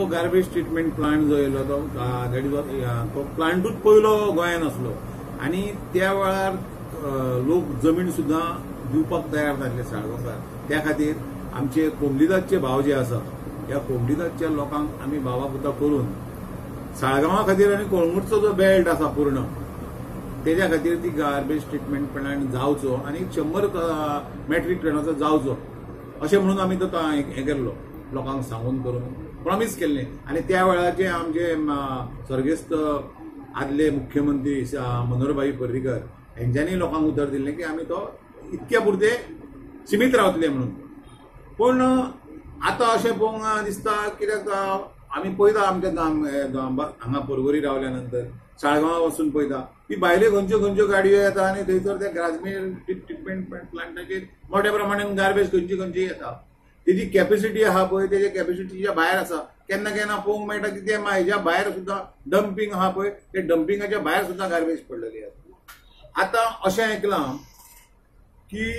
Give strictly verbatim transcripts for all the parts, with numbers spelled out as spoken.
Garbage treatment plant जो येयलो तो दॅट इज तो प्लांटूच पयलो गोंयांत आसलो आनी त्या वेळार लोक जमीन सुद्दां दिवपाक तयार नासले साळगांवकार. त्या खातीर आमचे कोंबलीदादचे भाव जे आसा ह्या कोंबलीदादच्या लोकांक आमी भावापुता करून साळगांवा खातीर आनी कळंगूटचो जो बेल्ट आसा पूर्ण तेज्या खातीर ती गार्बेज ट्रीटमेंट प्लांट जावचो आनी शंबर मॅट्रीक टनाचो जावचो अशें म्हणून आमी तो हें केल्लो लोकांक सांगून करून प्रॉमीस केल्लें. आनी त्या वेळाचे आमचे सर्गेस्त आदले मुख्यमंत्री मनोहरभाई पर्रीकर हेंच्यांनी लोकांक उतर दिल्लें की आमी तो इतक्या पुरते सीमीत रावतले म्हणून. पूण आतां अशें पळोवंक दिसता कित्याक आमी पळयता आमच्या हांगा पर्वरी रावल्या नंतर साळगांवा वचून पळयता की भायल्यो खंयच्यो खंयच्यो गाडयो येता आनी थंयसर त्या गार्बेज ट्रीटमेंट प्लांटाचेर मोठ्या प्रमाणान गार्बेज खंयची खंयची येता. तेजी कॅपेसिटी आहा पळय तेजे कॅपेसिटीच्या भायर आसा. केन्ना केन्ना पळोवंक मेळटा की ते हेज्या भायर सुद्दां डंपिंग आहा पळय ते डंपिंगाच्या भायर सुद्दां गार्बेज पडलेली आसा. आतां अशें आयकलां की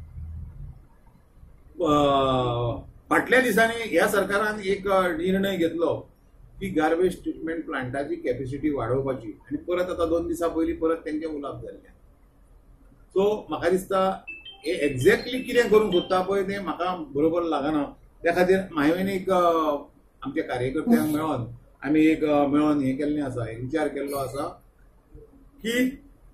फाटल्या दिसांनी ह्या सरकारान एक निर्णय घेतलो की गार्बेज ट्रीटमेंट प्लांटाची कॅपेसिटी वाडोवपाची आनी परत आतां दोन दिसां पयलीं परत तेंचे उलोवप जाल्लें. सो म्हाका दिसता हे एक्झॅक्टली कितें करूंक सोदता पळय तें म्हाका बरोबर लागना. त्या खातीर हांवें एक आमच्या कार्यकर्त्यांक मेळोन आमी एक मेळोन हें केल्लें आसा विचार केल्लो आसा की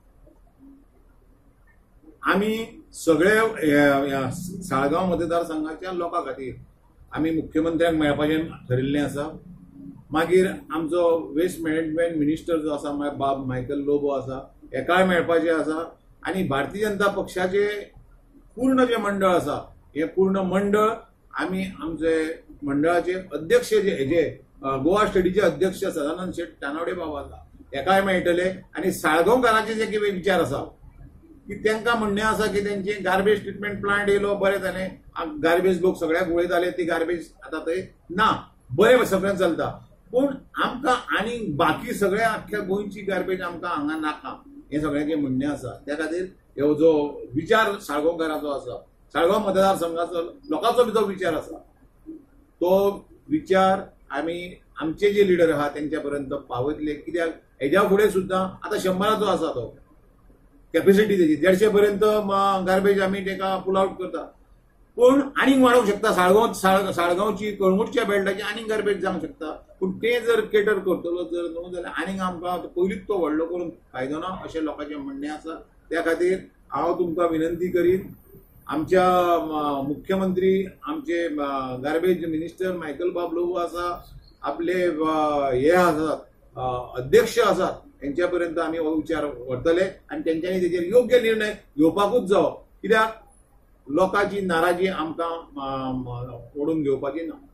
आमी सगळ्या साळगांव मतदारसंघाच्या लोकां खातीर आमी मुख्यमंत्र्यांक मेळपाचें ठरिल्लें आसा. मागीर आमचो वेस्ट मॅनेजमेंट मिनिस्टर जो आसा बाब मायकल लोबो आसा हेकाय मेळपाचें आसा. आनी भारतीय जनता पक्षाचे पूर्ण जे मंडळ आसा हे पूर्ण मंडळ आमी आमचे मंडळाचे अध्यक्ष जे हेजे गोवा स्टेटीचे अध्यक्ष सदानंद शेट टानावडे बाबा आसा हेकाय मेळटले. आनी साळगांवकारांचे जे कितें विचार आसा की तांकां म्हणणें आसा की तेंचे गार्बेज ट्रीटमेंट प्लांट येयलो बरें जालें गार्बेज लोक सगळ्याक उडयताले ती गार्बेज आतां थंय ना बरें सगळें चलता. पूण आमकां आनी बाकी सगळ्या आख्ख्या गोंयची गार्बेज आमकां हांगा नाका हें सगळ्यांचें म्हणणें आसा. त्या खातीर ह्यो जो विचार साळगांवकाराचो आसा साळगांव मतदारसंघाचो लोकांचो जो विचार आसा तो विचार आमी आमचे जे लिडर आहा तेंच्या पर्यंत पावयतले. कित्याक हेज्या फुडें सुद्दां आतां शंबराचो आसा तो कॅपेसिटी तेजी देडशे पर्यंत गार्बेज आमी तेका पुल आउट करता. पूण आनीक वाडोवंक शकता साळगांव साळगांवची कळंगूटच्या बेल्टाची आनीक गार्बेज जावंक शकता. पूण ते जर केटर करतलो जर न्हू जाल्यार आनीक आमकां पयलींच तो व्हडलो करून फायदो ना अशें लोकांचें म्हणणें आसा. त्या खातीर हांव तुमकां विनंती करीन आमच्या मुख्यमंत्री आमचे गार्बेज मिनिस्टर मायकल बाब लोबो आसा आपले हे आसात अध्यक्ष आसात तेंच्या पर्यंत आमी हो विचार व्हरतले आनी तेंच्यांनी तेजेर योग्य निर्णय घेवपाकूच जावो. कित्याक लोकांची नाराजी आमकां ओडून घेवपाची ना.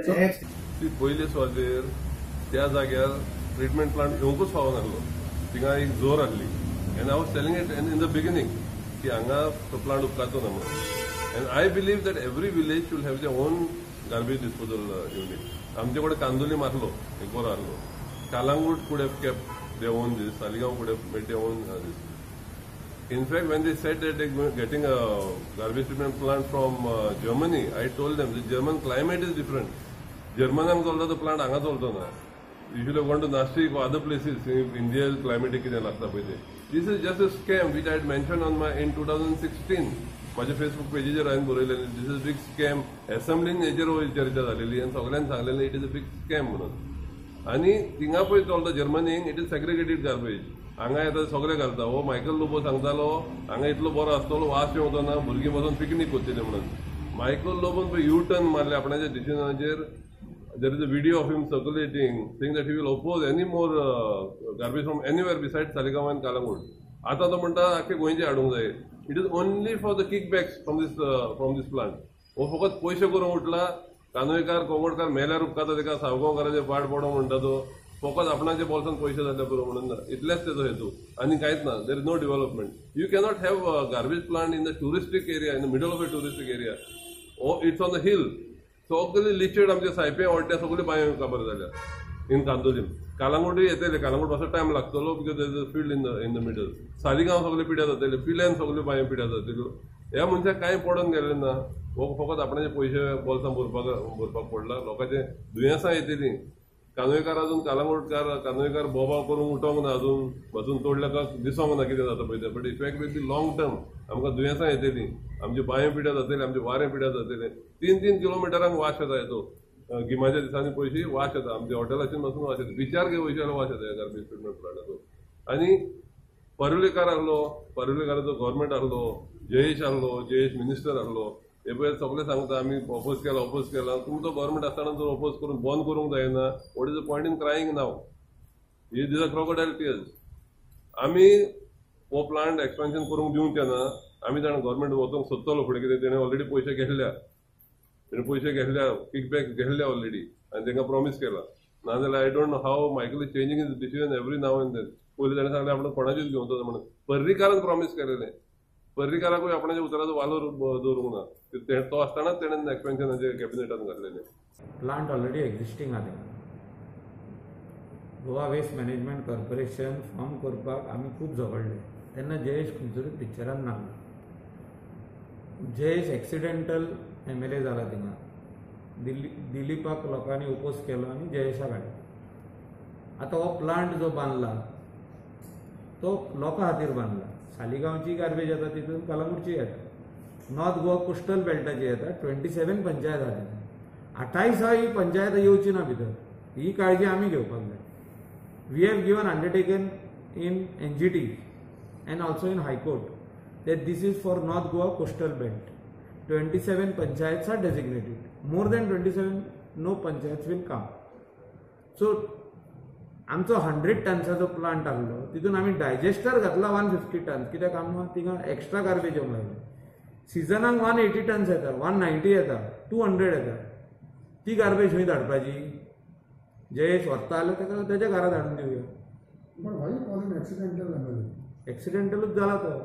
पयले सुवातेर त्या जाग्यार ट्रिटमेंट प्लांट घेवंकूच फावो नासलो. थिंगा एक जोर आहली and I was telling it in the beginning की हांगा तो प्लांट उपकारचो ना म्हणून. And I believe that every village should have their own garbage disposal unit. आमचे कडेन कांदोली मारलो एक बरो आहलो. Calangute could have kept their own this. Saligaon could have made their own uh, this. In fact, when they said that they're getting a garbage treatment plant from uh, Germany, I told them the German climate is different. Germany called the plant anga cholto na. You should have gone to Nashik or other places. In India's climate is lagta paise. This is just a scam which I had mentioned on my in twenty sixteen. माझ्या Facebook पेजीचेर हांवें बरयलेलें this is big scam. असेंब्लीन हेजेर चर्चा जालेली आनी सगळ्यांनी सांगलेलें it is a big scam म्हणून. आनी थिंगा पळय चलता जर्मनीक इट इज सेग्रिगेटेड गार्बेज. हांगा येता सगळे घालता. हो मायकल लोबो सांगतालो हांगा इतलो बरो आसतलो वास येवचो ना भुरगीं वचून पिकनीक करतले म्हणून. मायकल लोबोन पळय यू टर्न मारले आपणाच्या डिसिजनाचेर. There is a video of him circulating saying that he will oppose any more garbage from anywhere beside Saligao and Calangute. आतां तो म्हणटा आख्खे गोंयचे हाडूंक जाय. It is only for the kick backs from these from these plant. हो फकत पयशे करूंक उठला. कानोयकार कोंगोडकार मेल्यार उपकारता ताका साळगांवकाराचे फाट पडो म्हणटा तो फकत आपणाचे बोल्सान पयशे जाले पुरो म्हणून इतलेच तेजो हेतू आनी कांयच ना. There is no development. You cannot have garbage plant in the touristic area in the middle of a touristic area. Oh it's on the hill. सगळे लिचेड आमचे सायपे ओडटे सगळे बांयो काबार जाल्या इन कांदोलीम. कालांगूटूय येतले. कालांगूट मातसो टायम लागतलो because there is a field in the in the middle. Saligao सगळे पिड्यार जातले. पिल्यान सगळे बांयो पिड्यार जातल्यो. ह्या मनशाक कांय पडोन गेले ना. हो फकत आपणाचे पयशे बोल्सां भरपाक भरपाक पडला. लोकांचे दुयेंसां येतली. कानोयकार अजून कालांगुटकार कानोयकार बोबाव करून उठोंक ना, अजून बसून तोडल्या का दिसोंक ना कितें जाता पळय तें. But effect with the long term आमकां दुयेंसां येतली. आमचे बांये पिड्या जातले, आमचे वारें पिड्या जातले. तीन तीन किलोमिटरांक वास येता येतो. गिमाच्या दिसांनी पयलीं वास येता, आमच्या हॉटेलांचेर वचून वास येता. बिचार घे वयचे जाल्यार वास येता ह्या गार्बेज ट्रिटमेंट प्लांटाचो. आनी पारुलेकार आहलो, पारुलेकाराचो गव्हर्मेंट आहलो, जयेश आहलो, जयेश मिनिस्टर आहलो. हे पळय सगळे सांगता आमी ऑपोज केला ऑपोज केला. तुमचो गव्हर्मेंट आसतना जर ऑपोज करून बंद करूंक जायना. What is the point in crying now? He these are crocodile tears. आमी हो प्लांट एक्सपेन्शन करूंक दिवचे ना. आमी जाण गव्हर्मेंट वचूंक सोदतलो फुडें, कितें तेणें ऑलरेडी पयशे घेतल्या. तेणें पयशे घेतल्या, किकबॅक घेतल्या ऑलरेडी, आनी तांकां प्रॉमीस केला. नाजाल्यार I don't know how Michael is changing is decision every now and then. पयलीं ताणें सांगलें आपण कोणाचेच घेवचो म्हणून. पर्रीकारान प्रॉमीस केलेलें. पर्रीकाराकूय आपणाच्या उतराचो वालोर दवरूंक ना. तो आसतनाच तेणें एक्सपेन्शनाचे कॅबिनेटान घातलेलें. प्लांट ऑलरेडी एक्झिस्टींग आहा. Goa waste management corporation form करपाक आमी खूब झगडले. तेन्ना जयेश खंयसरूच पिक्चरान नासलो. Jayesh accidental M L A जाला थिंगा. दिल्ली दिलीपाक लोकांनी ओपोज केलो आनी जयेशाक हाडलो. आतां हो प्लांट जो बांदला तो लोकां खातीर बांदला. सालिगांवची गार्बेज येता तितून कलंगूटची येता. नॉर्थ गोवा कोस्टल बेल्टाची येता. ट्वेंटी सेवन पंचायत आहा तितून. अठ्ठावीसा ही पंचायत येवची ना भितर. ही काळजी आमी घेवपाक जाय. We have given undertaken in N G T and also in high court that this is for North Goa coastal belt. twenty-seven panchayats are designated. More than twenty-seven, no panchayats will come. So, आमचो hundred टन्साचो plant आहलो तितून आमी disaster घातला one fifty tonnes. कित्याक आमकां थिंगा extra garbage येवंक लागली. सिजनाक वन एटी टन्स येता, वन नायन्टी येता, टू हंड्रेड येता. ती गार्बेज खंय धाडपाची? जयेश व्हरता जाल्यार ताका तेज्या घरा धाडून दिवया. एक्सिडेंटलूच जाला तो.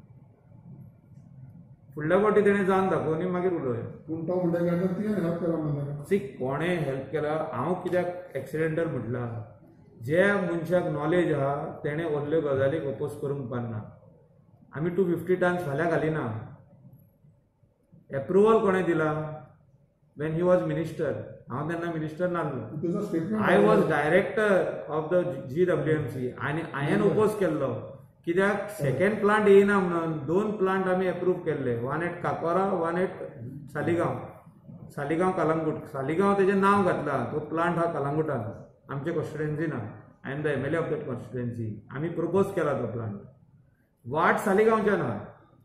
फुडल्या फावटी तेणें जावन दाखोवन मागीर उलोवया. पूण तो म्हणटा सी कोणें हेल्प केला? हांव कित्याक एक्सिडेंटल म्हटलां? ज्या मनशाक नॉलेज आहा तेणें व्हडल्यो गजालीक ओपोज करूंक उपकारना. आमी टू फिफ्टी टन्स फाल्यां घालिना. एप्रुवल कोणें दिला? When he was minister. हांव तेन्ना मिनिस्टर नासलो. I was director of the G W M C आनी हांवें ओपोज केल्लो. कित्याक सेकंड प्लांट येयना म्हणून दोन प्लांट आमी एप्रूव केल्ले. One eight Cacora, one eight Saligao. Saligao Calangute. Saligao तेजें नांव घातलां. तो प्लांट हा कलंगूटान, आमचे कॉन्स्टिट्युएन्सी ना. I am the M L A of that constituency. आमी प्रपोज केला तो प्लांट. वाट सालिगांवच्यान ना.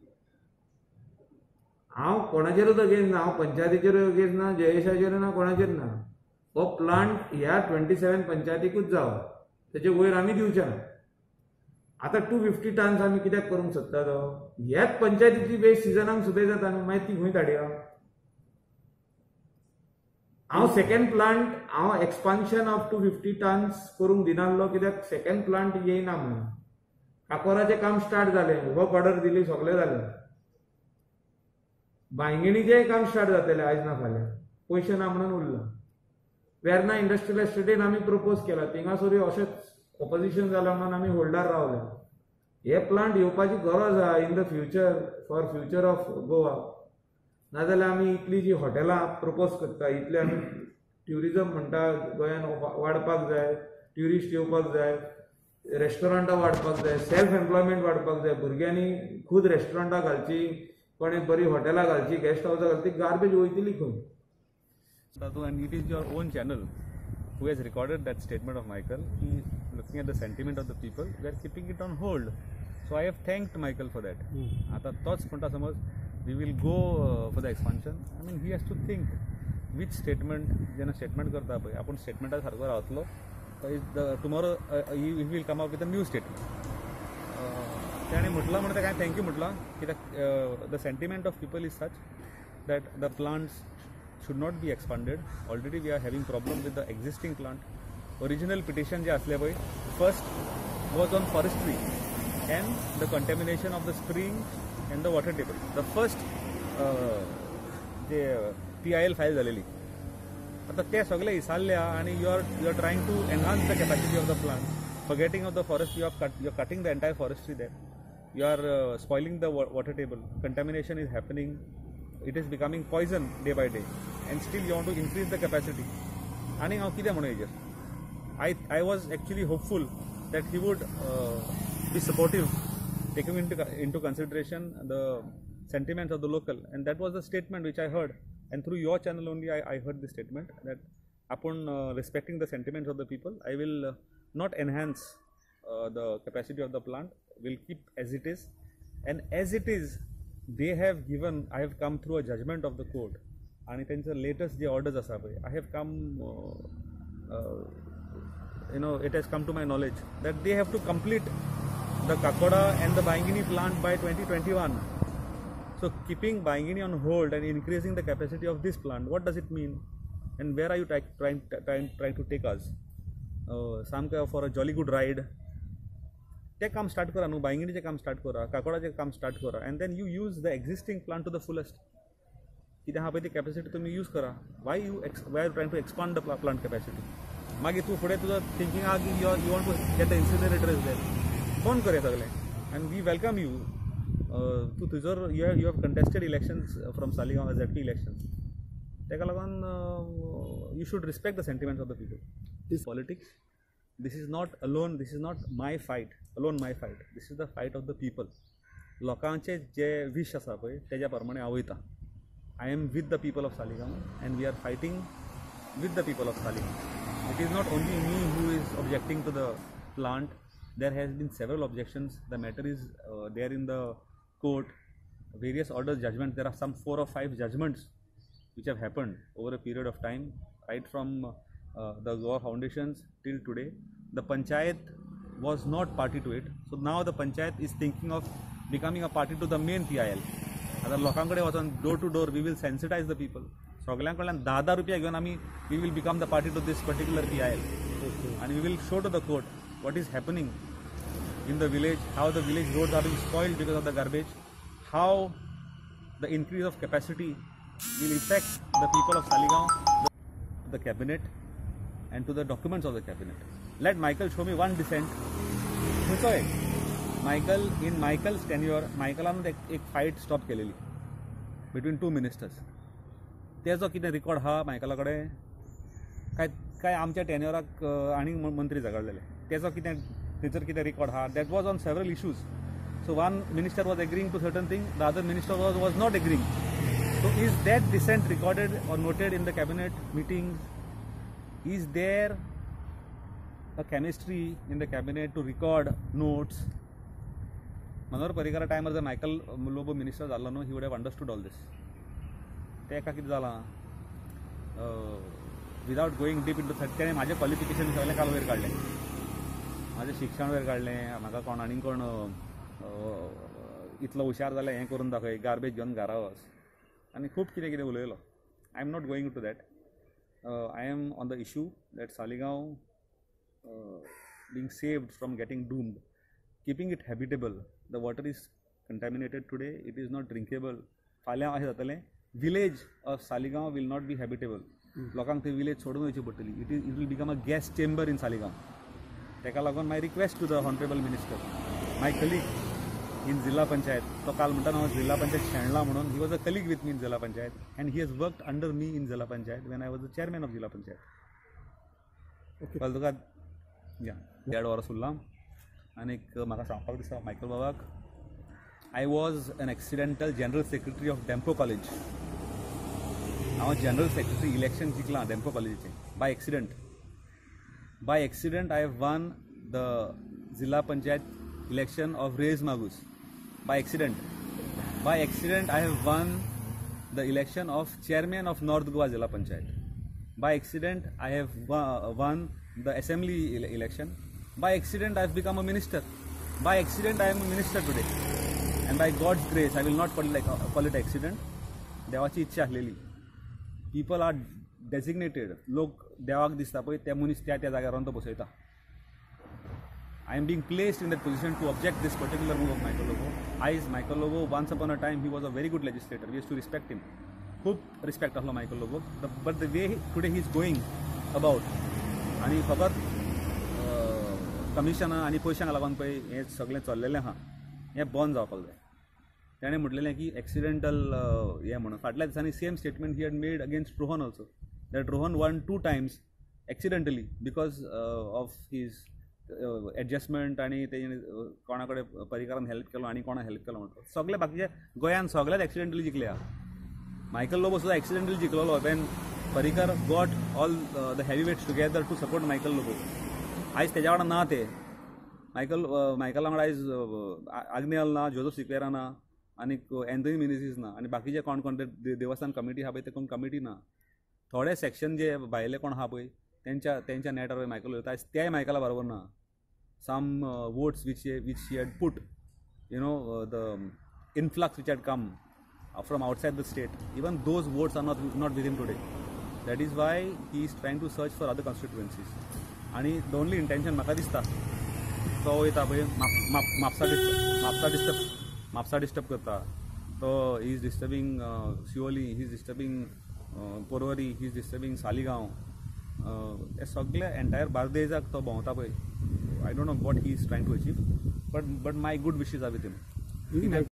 हांव कोणाचेरूच अगेन्स्ट ना. हांव पंचायतीचेरूय अगेन्स्ट ना, जयेशाचेर ना, कोणाचेर ना. हो प्लांट ह्या ट्वेंटी सेवन पंचायतीकूच जावं. तेचे वयर आमी दिवचे ना. आतां टू फिफ्टी टन्स आमी कित्याक करूंक सोदता तो? ह्याच पंचायतीची वेस्ट सिजनाक सुबे जाता न्हू, मागीर ती खंय धाडया? हांव सेकंड प्लांट हांव expansion of two fifty tons करूंक दिनासलो. कित्याक सेकंड प्लांट येयना म्हणून. काकोराचें काम स्टार्ट जालें. वर्क ऑर्डर दिली, सगळें जालें. बांयगिणीचेंय काम स्टार्ट जातलें आयज ना फाल्यां. पयशे ना म्हणून उरलां. वेर्ना इंडस्ट्रियल एस्टेटीन आमी प्रपोज केला. थिंगासरूय अशेंच ऑपोजिशन जालां म्हणून आमी होल्डार रावले. हे प्लांट येवपाची गरज आहा in the future, for future of Goa. नाजाल्यार आमी इतलीं जीं हॉटेलां प्रपोज करता, इतले आमी ट्युरिजम म्हणटा गोंयान वाडपाक जाय, ट्युरिस्ट येवपाक जाय, रेस्टॉरंटां वाडपाक जाय, सेल्फ एम्प्लॉयमेंट वाडपाक जाय. भुरग्यांनी खूद रेस्टॉरंटां घालची, कोणें बरी हॉटेलां घालची, गेस्ट हावसां घालची. गार्बेज वयतली खंय? And it is your own channel who has recorded that statement of Michael. He is looking at the sentiment of the people. We are keeping it on hold. So I have thanked Michael for that. आता तोच म्हणटा समज we will go uh, for the expansion. I mean he has to think which statement. जेन्ना statement करता पळय आपण स्टेटमेंटा सारको रावतलो. Tomorrow uh, he, he will come up with a new statement. त्याने म्हटला म्हणून ताका थँक्यू म्हटला कित्याक the sentiment of people is such that the plants should not be expanded. Already we are having problem with the existing plant. Original petition जे असले पळय first was on forestry and the contamination of the spring and the water table. The first जे P I L file झालेली. आता ते सगळे इसारल्या आणि you are you are trying to enhance the capacity of the plant. Forgetting of the forest, you are cut, you are cutting the entire forestry there. You are uh, spoiling the wa water table. Contamination is happening. it is becoming poison day by day, and still you want to increase the capacity. And हांव कितें म्हणूं हेजेर? I I was actually hopeful that he would uh, be supportive, taking into into consideration the sentiments of the local, and that was the statement which I heard. And through your channel only, I, I heard the statement that upon uh, respecting the sentiments of the people, I will uh, not enhance uh, the capacity of the plant, will keep as it is. And as it is, they have given, I have come through a judgment of the court. And त्यांचं latest जे orders आसा पळय, I have come, uh, uh, you know, it has come to my knowledge that they have to complete the Kakoda and the Baingini plant by twenty twenty-one. So keeping Baingini on hold and increasing the capacity of this plant, what does it mean? And where are you trying trying trying trying to take us? Uh, some for a jolly good ride. ते काम start करा न्हू, बायंगिणीचें काम start करा, काकोडाचें काम start करा, and then you use the existing plant to the fullest. कितें आहा पळय ती कॅपॅसिटी तुमी यूज करा. Why you ex why are trying to expand the plant capacity. मागीर तूं फुडें तुजो थिंकींग आहा की you you want to get the incinerator is there. बंद कर हें सगलें, एंड वी वेलकम यू. तूं तुजो you have you have contested elections from Saligao Z P elections. ताका लागून you should respect the sentiments of the people. This politics, this is not alone, this is not my fight, alone my fight, this is the fight of the people. लोकांचे जे wish आसा पळय तेज्या प्रमाणे हांव वयता. I am with the people of Saligaon and we are fighting with the people of Saligaon. It is not only me who is objecting to the plant, there has been several objections. The matter is uh, there in the court, various orders, judgments. There are some four or five judgments which have happened over a period of time, right from uh, Uh, the Goa foundations till today. The panchayat was not party to it, so now the panchayat is thinking of becoming a party to the main P I L. आता लोकांकडे वचून door to door we will sensitise the people. सगळ्यां कडल्यान धा धा रुपया घेवन आमी we will become the party to this particular P I L, and we will show to the court what is happening in the village, how the village roads are being spoiled because of the garbage, how the increase of capacity will affect the people of Saligaon, the, the cabinet, and to the documents of the cabinet. Let Michael show me one dissent. Sorry, Michael, in Michael's tenure, Michaelan एक एक fight stop केलेली between two ministers. तेजो कितें record हा मायकला कडेन काय काय आमच्या टेन्युराक आनी मंत्री झगडलेले तेजो कितें तेचर कितें रिकॉर्ड हा? That was on several issues. So one minister was agreeing to certain thing, the other minister was was not agreeing. So is that dissent recorded or noted in the cabinet meetings? Is there a chemistry in the cabinet to record notes? Manohar Parrikar timer जर Michael Lobo minister जाल्लो न्हू, he would have understood all this. तेका कितें जालां, without going deep into तेणें म्हाजें qualification सगळें काल वयर काडलें, म्हाजें शिक्षण वयर काडलें, म्हाका कोण आनी कोण इतलो हुशार जालें हें करून दाखय, गार्बेज घेवन घरा वच, आनी खूब कितें कितें उलयलो. I am not going to that. Uh, I am on the issue that Saligaon uh, being saved from getting doomed, keeping it habitable. The water is contaminated today, it is not drinkable. फाल्यां अशें जातलें, village of Saligaon will not be habitable. लोकांक थंय village सोडून वयची पडटली. It is it will become a gas chamber in Saligaon. ताका लागून my request to the honorable minister, my colleague in Zilla Panchayat, तो काल म्हणटा हांव जिल्ला पंचायत शेणला म्हणून, he was a colleague with me in zilla panchayat and he has worked under me in zilla panchayat when I was the chairman of zilla panchayat. कळ्ळें तुका? या देड वरां उरलां. आनीक म्हाका सांगपाक दिसता मायकल बाबाक, I was an accidental general secretary of Dempo college. हांव जनरल सेक्रेटरी इलेक्शन जिंकलां डेम्पो कॉलेजीचें by accident. By accident I have won the zilla panchayat election of Reis Magos. By accident, by accident, I have won the election of chairman of North Goa Zilla Panchayat. By accident, I have won the assembly election. By accident, I have become a minister. By accident, I am a minister today. And by God's grace, I will not call it like call it accident. देवाची इच्छा आसलेली. People are designated. लोक देवाक दिसता पळय ते मनीस त्या त्या जाग्यार व्हरून तो बसयता. I am being placed in that position to object this particular move of Michael Lobo. I is Michael Lobo. Once upon a time, he was a very good legislator. We used to respect him. खूप respect आसलो Michael Lobo. But the way today he is going about, आनी फकत कमिशनां आनी पयशांक लागून पळय हें सगळें चल्लेलें आहा, हें बंद जावपाक जाय. ताणें म्हटलेलें की एक्सिडेंटल हें म्हणून फाटल्या दिसांनी same statement he had made against Rohan also that Rohan won two times accidentally because of his adjustment आनी तेणें कोणा कडेन परिकारान हेल्प केलो आनी कोणा हेल्प केलो म्हणटा सगळे बाकीचे गोंयान सगळ्यात एक्सिडेंटली जिखल्या मायकल लोबो सुद्दां एक्सिडेंटली जिखलेलो when Parrikar got all the heavy weights together to support Michael Lobo आयज तेज्या वांगडा ना ते मायकल मायकला वांगडा आयज आग्नेल ना जोझफ सिक्वेरा ना आनी एंथनी मिनेझीस ना आनी बाकीचे कोण कोण ते देवस्थान कमिटी आहा पळय ते कोण कमिटी ना थोडे सेक्शन जे भायले कोण आहा पळय तेंच्या तेंच्या नेटार मायकल उलयता आयज तेय मायकला बरोबर ना some uh, votes which he, which he had put, you know, uh, the influx which had come uh, from outside the state, even those votes are not not with him today. That is why he is trying to search for other constituencies. And the only intention म्हाका दिसता तो वयता पळय Mapusa Mapusa disturb Mapusa disturb करता तो he is disturbing Siolim he is disturbing Porvorim he is disturbing Saligao हे सगळे entire बार्देजाक तो भोंवता पळय I don't know what he is trying to achieve, but but my good wishes are with him.